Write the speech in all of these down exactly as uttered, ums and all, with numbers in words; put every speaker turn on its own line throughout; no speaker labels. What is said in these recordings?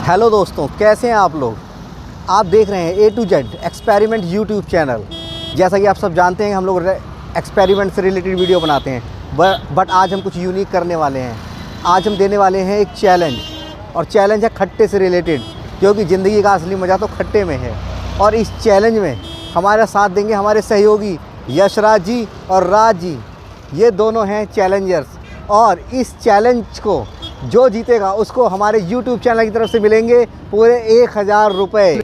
Hello दोस्तों, कैसे हैं आप लोग। आप देख रहे हैं A to Z experiment YouTube channel. जैसा कि आप सब जानते हैं हम लोग एक्सपेरिमेंट से रिलेटेड वीडियो बनाते हैं, बट आज हम कुछ यूनिक करने वाले हैं। आज हम देने वाले हैं एक चैलेंज, और चैलेंज है खट्टे से रिलेटेड, क्योंकि ज़िंदगी का असली मज़ा तो खट्टे में है। और इस चैलेंज में हमारा साथ देंगे हमारे सहयोगी यशराज जी और राज जी। ये दोनों हैं चैलेंजर्स, और इस चैलेंज को जो जीतेगा उसको हमारे यूट्यूब चैनल की तरफ से मिलेंगे पूरे एक हज़ार रुपये।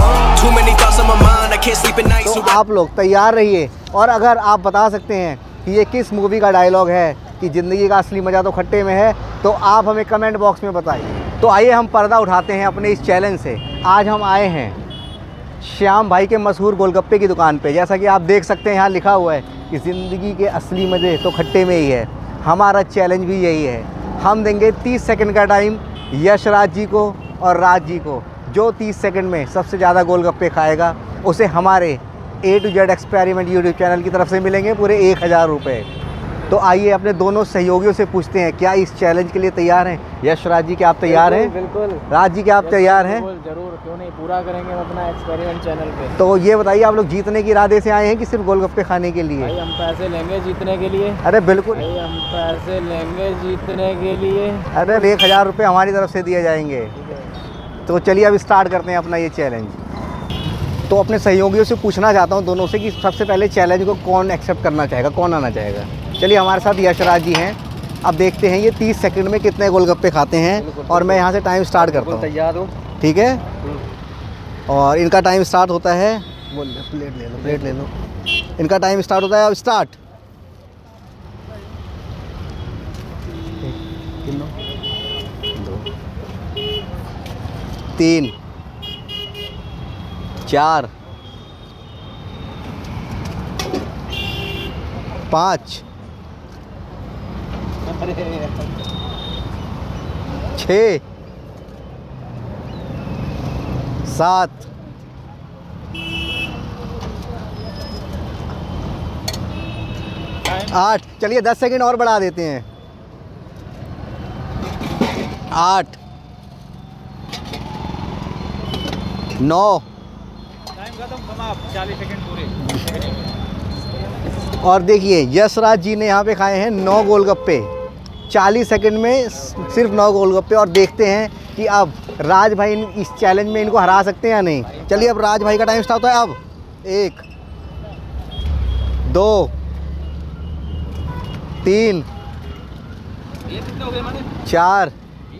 तो आप लोग तैयार रहिए, और अगर आप बता सकते हैं कि ये किस मूवी का डायलॉग है कि ज़िंदगी का असली मज़ा तो खट्टे में है, तो आप हमें कमेंट बॉक्स में बताइए। तो आइए हम पर्दा उठाते हैं अपने इस चैलेंज से। आज हम आए हैं श्याम भाई के मशहूर गोलगप्पे की दुकान पे। जैसा कि आप देख सकते हैं यहाँ लिखा हुआ है कि ज़िंदगी के असली मज़े तो खट्टे में ही है। हमारा चैलेंज भी यही है। हम देंगे तीस सेकंड का टाइम यशराज जी को और राज जी को। जो तीस सेकंड में सबसे ज़्यादा गोलगप्पे खाएगा उसे हमारे A to Z experiment YouTube channel की तरफ से मिलेंगे पूरे एक हज़ार रुपये। तो आइए अपने दोनों सहयोगियों से पूछते हैं, क्या इस चैलेंज के लिए तैयार हैं? यशराज जी, क्या आप तैयार हैं?
बिल्कुल।
राज जी, क्या आप तैयार हैं?
जरूर, क्यों नहीं, पूरा करेंगे हम अपना एक्सपेरिमेंट चैनल पे।
तो ये बताइए, आप लोग जीतने के इरादे से आए हैं कि सिर्फ गोलगप्पे खाने के लिए?
भाई हम पैसे लेंगे जीतने के लिए।
अरे बिल्कुल,
भाई हम पैसे लेंगे जीतने के लिए।
अरे एक हज़ार रुपये हमारी तरफ से दिए जाएंगे। तो चलिए अब स्टार्ट करते हैं अपना ये चैलेंज। तो अपने सहयोगियों से पूछना चाहता हूँ दोनों से कि सबसे पहले चैलेंज को कौन एक्सेप्ट करना चाहेगा, कौन आना चाहेगा। चलिए, हमारे साथ यशराज जी हैं। अब देखते हैं ये तीस सेकंड में कितने गोलगप्पे खाते हैं, और मैं यहाँ से टाइम स्टार्ट करता हूँ।
तैयार हूँ,
ठीक है। और इनका टाइम स्टार्ट होता है, बोल प्लेट ले लो, प्लेट ले लो। इनका टाइम स्टार्ट होता है, अब स्टार्ट। दो, तीन, चार, पाँच, छः, सात, आठ। चलिए दस सेकंड और बढ़ा देते हैं। आठ, नौ,
टाइम खत्म, समाप्त, चालीस सेकंड पूरे।
और देखिए यशराज जी ने यहाँ पे खाए हैं नौ गोलगप्पे चालीस सेकंड में, सिर्फ नौ गोलगप्पे। और देखते हैं कि अब राज भाई इस चैलेंज में इनको हरा सकते हैं या नहीं। चलिए अब राज भाई का टाइम स्टार्ट होता है। अब एक, दो, तीन, चार,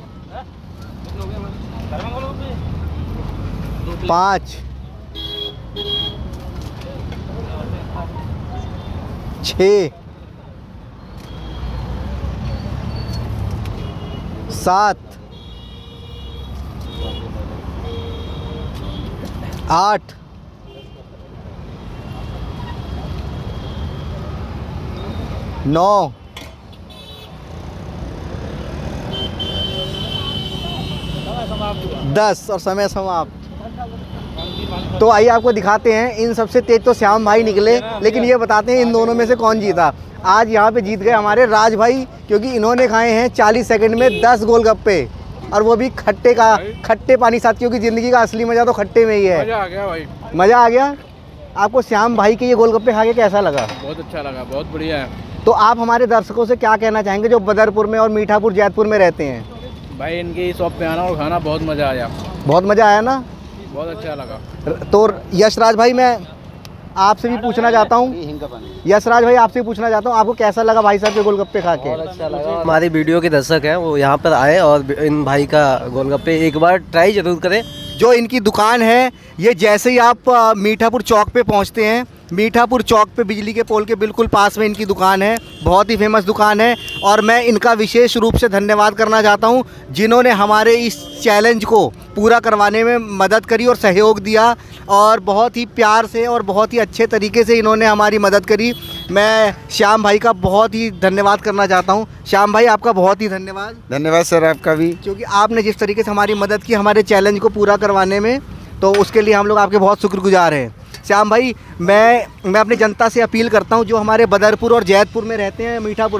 पाँच, छः, सात, आठ, नौ, दस, और समय समाप्त। तो आइए आपको दिखाते हैं। इन सबसे तेज तो श्याम भाई निकले, लेकिन ये बताते हैं इन दोनों में से कौन जीता। आज यहाँ पे जीत गए हमारे राज भाई, क्योंकि इन्होंने खाए हैं चालीस सेकंड में दस गोलगप्पे, और वो भी खट्टे का खट्टे पानी साथ, क्योंकि ज़िंदगी का असली मज़ा तो खट्टे में ही है।
मज़ा आ गया भाई,
मज़ा आ गया। आपको श्याम भाई के ये गोलगप्पे खा के कैसा लगा?
बहुत अच्छा लगा, बहुत बढ़िया है।
तो आप हमारे दर्शकों से क्या कहना चाहेंगे जो बदरपुर में और मीठापुर जैतपुर में रहते हैं?
भाई इनकी शॉप पे आना और खाना बहुत मज़ा आया।
बहुत मज़ा आया ना?
बहुत अच्छा लगा।
तो यशराज भाई, मैं आपसे भी पूछना चाहता हूँ, यशराज भाई आपसे पूछना चाहता हूँ, आपको कैसा लगा भाई साहब के गोलगप्पे खा के?
अच्छा लगा।
हमारी वीडियो के दर्शक हैं वो यहाँ पर आए और इन भाई का गोलगप्पे एक बार ट्राई जरूर करें।
जो इनकी दुकान है, ये जैसे ही आप मीठापुर चौक पे पहुँचते हैं, मीठापुर चौक पे बिजली के पोल के बिल्कुल पास में इनकी दुकान है। बहुत ही फेमस दुकान है, और मैं इनका विशेष रूप से धन्यवाद करना चाहता हूं जिन्होंने हमारे इस चैलेंज को पूरा करवाने में मदद करी और सहयोग दिया, और बहुत ही प्यार से और बहुत ही अच्छे तरीके से इन्होंने हमारी मदद करी। मैं श्याम भाई का बहुत ही धन्यवाद करना चाहता हूं। श्याम भाई, आपका बहुत ही धन्यवाद।
धन्यवाद सर आपका भी,
क्योंकि आपने जिस तरीके से हमारी मदद की हमारे चैलेंज को पूरा करवाने में, तो उसके लिए हम लोग आपके बहुत शुक्रगुजार हैं। श्याम भाई, मैं मैं अपनी जनता से अपील करता हूं जो हमारे बदरपुर और जैतपुर में रहते हैं, मीठापुर में,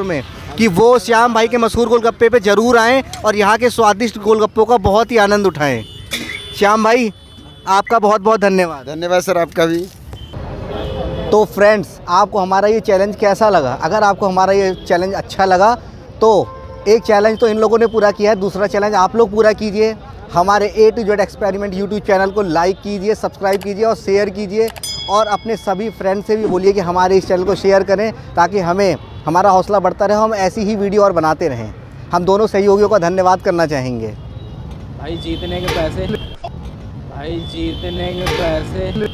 कि वो श्याम भाई के मशहूर गोलगप्पे पे ज़रूर आएँ और यहाँ के स्वादिष्ट गोलगप्पों का बहुत ही आनंद उठाएँ। श्याम भाई आपका बहुत बहुत धन्यवाद।
धन्यवाद सर आपका भी।
तो फ्रेंड्स, आपको हमारा ये चैलेंज कैसा लगा? अगर आपको हमारा ये चैलेंज अच्छा लगा तो एक चैलेंज तो इन लोगों ने पूरा किया है, दूसरा चैलेंज आप लोग पूरा कीजिए। हमारे A to Z experiment YouTube channel को लाइक कीजिए, सब्सक्राइब कीजिए और शेयर कीजिए, और अपने सभी फ्रेंड से भी बोलिए कि हमारे इस चैनल को शेयर करें ताकि हमें हमारा हौसला बढ़ता रहे, हम ऐसी ही वीडियो और बनाते रहें। हम दोनों सहयोगियों का धन्यवाद करना चाहेंगे।
भाई जीतने के पैसे, भाई जीतने के पैसे।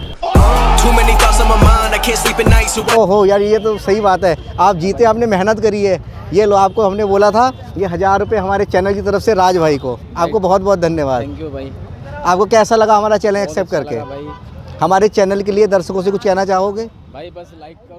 ओहो यार, ये तो सही बात है, आप जीते, आपने मेहनत करी है। ये लो, आपको हमने बोला था ये हज़ार रुपये हमारे चैनल की तरफ से राज भाई को। आपको बहुत बहुत धन्यवाद।
थैंक यू भाई।
आपको कैसा लगा हमारा चैनल एक्सेप्ट
अच्छा
करके?
लगा भाई।
हमारे चैनल के लिए दर्शकों से कुछ कहना चाहोगे?
भाई बस लाइक